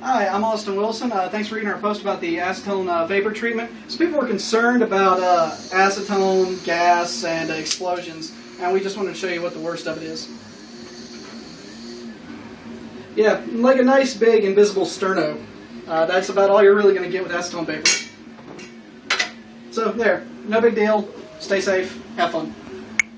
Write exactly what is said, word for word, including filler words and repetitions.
Hi, I'm Austin Wilson. Uh, thanks for reading our post about the acetone uh, vapor treatment. So people were concerned about uh, acetone, gas, and uh, explosions, and we just wanted to show you what the worst of it is. Yeah, like a nice, big, invisible sterno. Uh, that's about all you're really going to get with acetone vapor. So there, no big deal. Stay safe. Have fun.